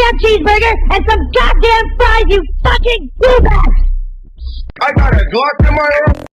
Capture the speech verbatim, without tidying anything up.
goddamn cheeseburger and some goddamn fries, you fucking goobas! I got a Glock in my arm.